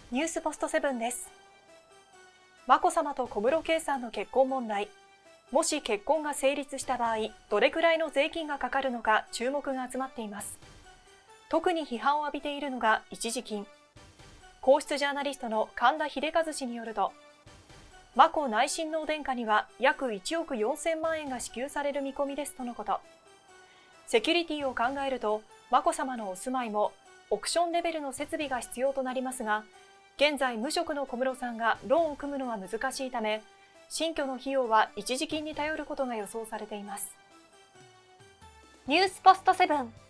ニュースポストセブンです。眞子さまと小室圭さんの結婚問題。もし結婚が成立した場合、どれくらいの税金がかかるのか注目が集まっています。特に批判を浴びているのが一時金。皇室ジャーナリストの神田秀和氏によると、眞子内親王殿下には約1億4000万円が支給される見込みですとのこと。セキュリティを考えると、眞子さまのお住まいもオプションレベルの設備が必要となりますが、現在無職の小室さんがローンを組むのは難しいため、新居の費用は一時金に頼ることが予想されています。 ニュースポストセブン。